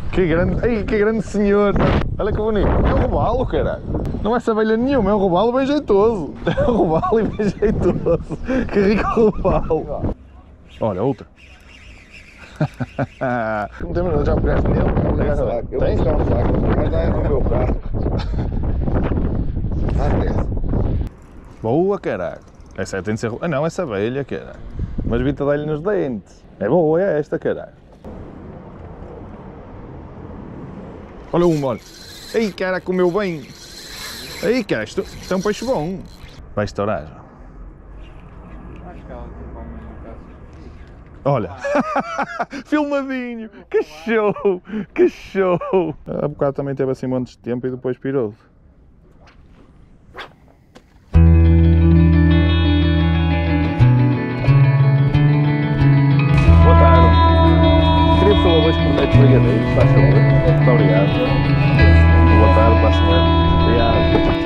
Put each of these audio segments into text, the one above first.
Que grande senhor! Olha que bonito! É um robalo, caralho! Não é abelha nenhuma, é um robalo bem jeitoso! É um robalo e bem jeitoso! Que rico robalo! Olha, outra! Não temos, já pegaste nele? Eu vou buscar um saco, mas não é no meu carro. Boa, caralho! Essa tem de ser... Ah não, essa abelha, caralho! Mas vi-te dar-lhe nos dentes! É boa, é esta, caralho! Olha uma, olha! Ei, cara, comeu bem! Ei, cara, isto é um peixe bom! Vai estourar, já. Acho que ela come um pedaço. Olha! Filmadinho! Que show! Que show! Há bocado também teve assim montes de tempo e depois pirou-se. Boa tarde! Queria por favor 2 cornetos brigadeiros, faz favor. Muito obrigado. Boa tarde para a senhora. Obrigado.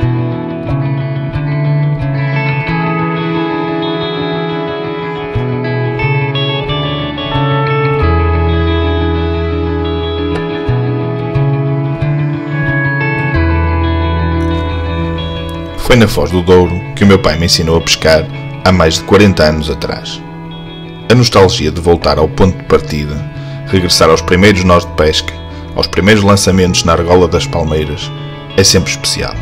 Foi na Foz do Douro que o meu pai me ensinou a pescar há mais de 40 anos atrás. A nostalgia de voltar ao ponto de partida, regressar aos primeiros nós de pesca, aos primeiros lançamentos na argola das palmeiras, é sempre especial.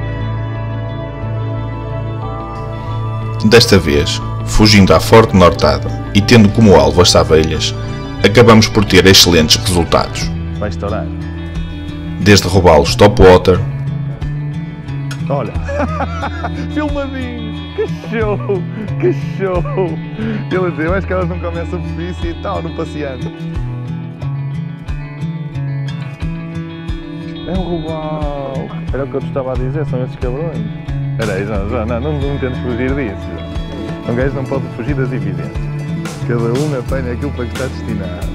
Desta vez, fugindo à forte nortada e tendo como alvo as savelhas, acabamos por ter excelentes resultados. Vai estourar. Desde robalos topwater, Olha! Filmadinho! Que show! Que show! Eu acho que elas não comem a superfície e tal, no passeando. É um robalo! Era o que eu te estava a dizer, são esses cabrões. Peraí, não tentes fugir disso. Um gajo não pode fugir das evidências. Cada um apanha aquilo para que está destinado.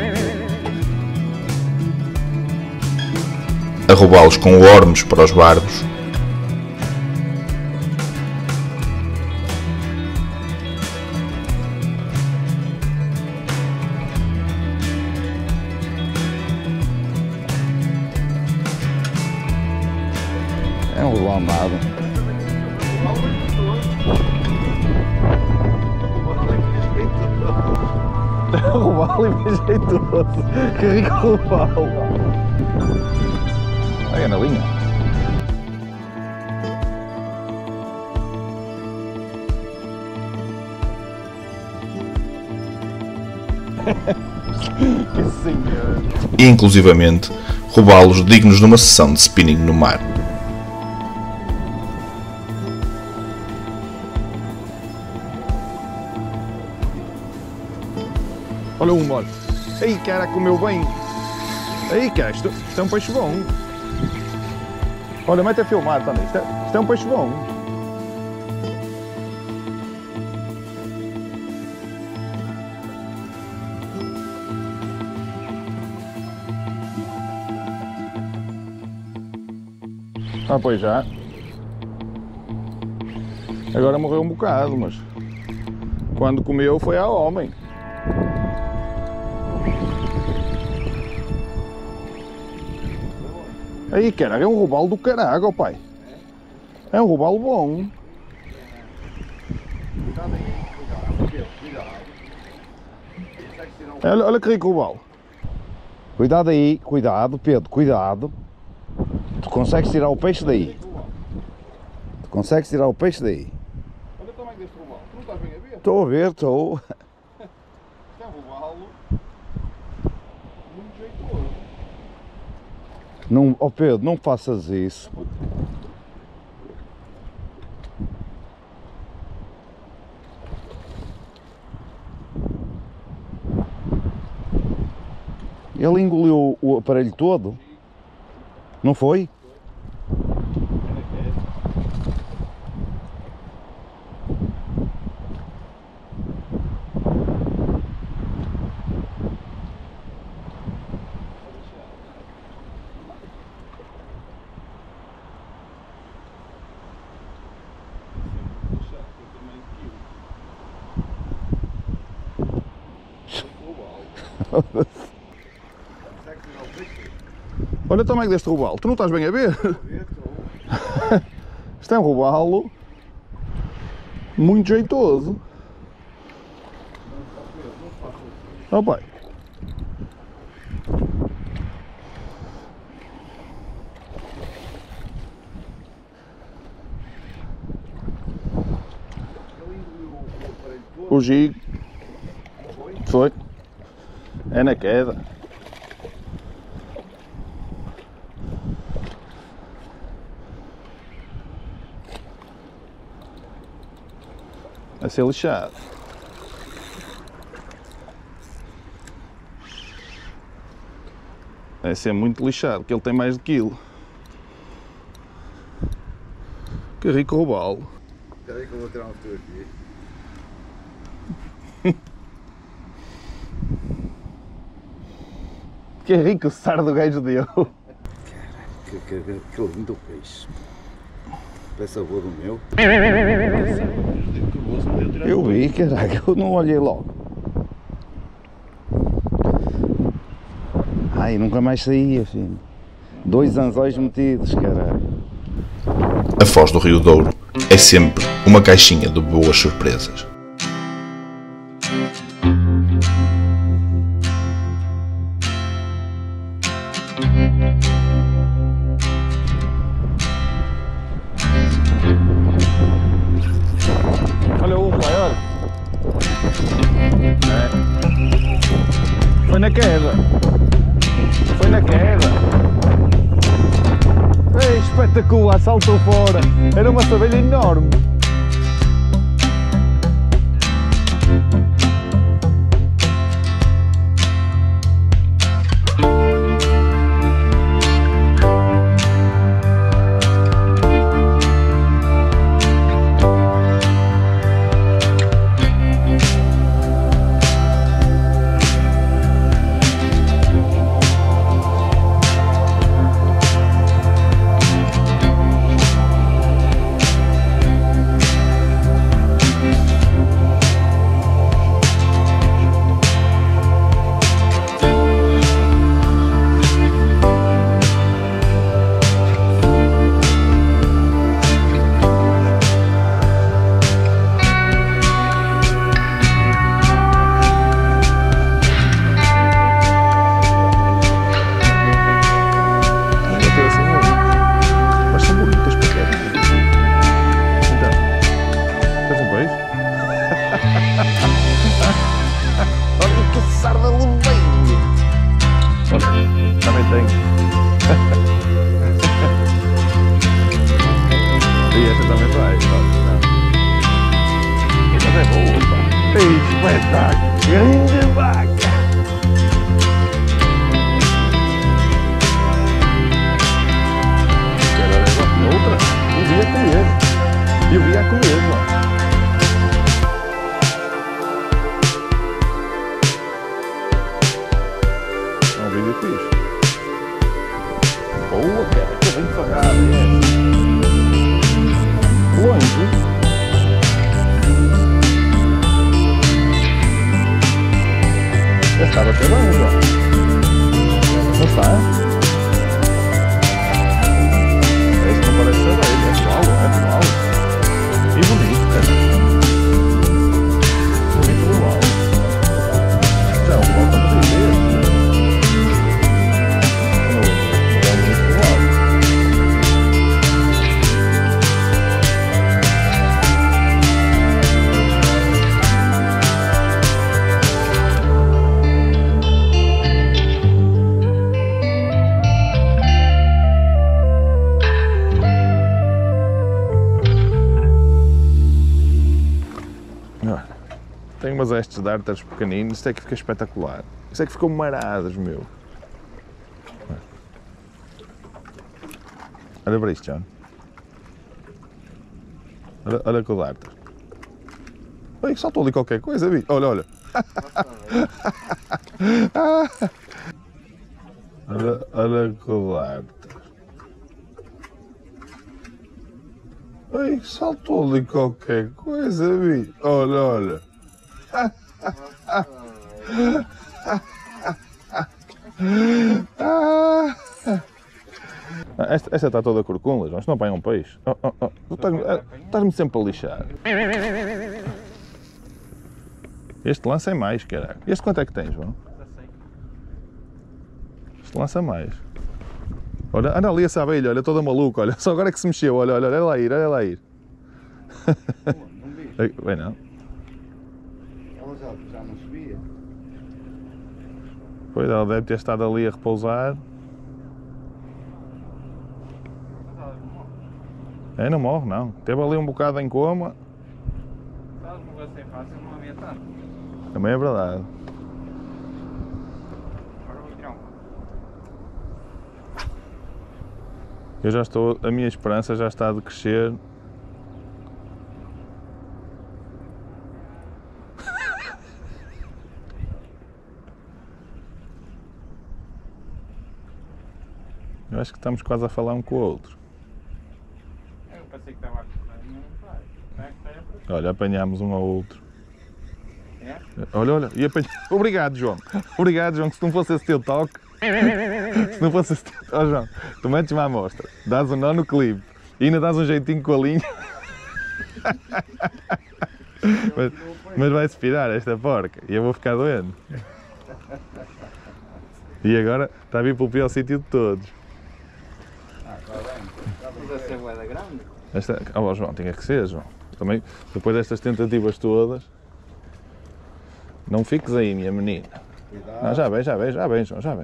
a roubá-los com ormes para os barbos, É um robalo amado. Robalo e bem jeitoso. Que rico robalo. Olha na linha. Que senhor. e inclusivamente roubá-los dignos de uma sessão de spinning no mar. Olha um, olha. Ei, cara, comeu bem. Ei, cara, isto é um peixe bom. Olha, mete a filmar também. Isto é um peixe bom. Ah, pois já. Agora morreu um bocado, mas quando comeu foi a homem. Aí, caralho, é um robalo do caralho, ó pai. É um robalo bom. Olha que rico robalo. Cuidado aí, cuidado, Pedro, cuidado. Tu consegues tirar o peixe daí. Tu consegues tirar o peixe daí. Olha o tamanho deste robalo. Tu não estás bem a ver? Estou a ver, estou. Isto é um robalo muito jeitoso. Não, oh Pedro, não faças isso. Ele engoliu o aparelho todo? Não foi? Olha o tamanho deste robalo, tu não estás bem a ver? Isto é um robalo muito jeitoso. Oh pai. O gigo foi. É na queda. A ser lixado. Vai ser muito lixado, que ele tem mais de quilo. Que rico robalo. Espera aí que eu vou tirar uma fotografia. Que rico o sardo do gajo deu. Que lindo peixe. Parece a boa do meu. Eu vi, caraca, eu não olhei logo. Ai, nunca mais saía, filho. 2 anzóis metidos, caralho. A Foz do Rio Douro é sempre uma caixinha de boas surpresas. Olha o pai, olha. É. Foi na queda. Foi na queda. Ei, espetacular, saltou fora. Era uma savelha enorme. Olha que sarda levei! Olha, também tenho. E esta também vai. Esta é boa, pá. Ei, espetáculo! Grande vaca! Outra? Eu vi a comer. Eu vi a comer, mano. Vídeo fixe. Boa, cara, que bem devagar, é. Longe. Estava até bem, João. Não está? Este não parece ser bem, é igual. E bonito, cara. Bonito igual. Já é um volta para dizer. Tem umas hastes de ártaros pequeninos, isto é que fica espetacular. Isto é que ficou maradas, meu. Olha para isto, John. Olha com o ártar. Oi, saltou ali qualquer coisa, vi. Olha, olha. Olha com o ártar. Oi, saltou ali qualquer coisa, vi. Olha, olha. esta está toda corcunda, João. Isto não apanha um peixe. Tu estás-me sempre a lixar. Este lança é mais, caralho. Este quanto é que tens, João? Este lança mais. Olha, anda ali essa abelha, olha, toda maluca, olha. Só agora é que se mexeu, olha, olha lá ir, olha lá ir. Bem, não. Ela já não subia. Pois, ela deve ter estado ali a repousar. É, não morre, não. Teve ali um bocado em coma. Se elas morressem fácil, não havia tanto. Também é verdade. Agora vou tirar um. Eu já estou, a minha esperança já está de crescer. Eu acho que estamos quase a falar um com o outro. Eu pensei que estava a correr, mas não faz. Não é que esteja por aqui. Olha, apanhámos um ao outro. É? Olha, olha, e apanhamos. Obrigado, João. Obrigado, João, que se não fosse esse teu toque. Se não fosse esse teu toque. Oh, João, tu metes-me à amostra, dás um nó no clipe e ainda dás um jeitinho com a linha. Mas vai-se pirar esta porca e eu vou ficar doente. E agora está a vir para o pior sítio de todos. Deve ser bué da grande. Esta... Oh, João, tinha que ser, João. Também, depois destas tentativas todas, não fiques aí, minha menina. Não, já vem, João, já vem.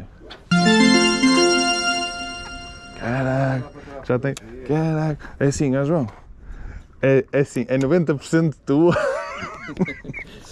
Caraca, já tem. Caraca, é assim, ó João. É assim, é 90% tua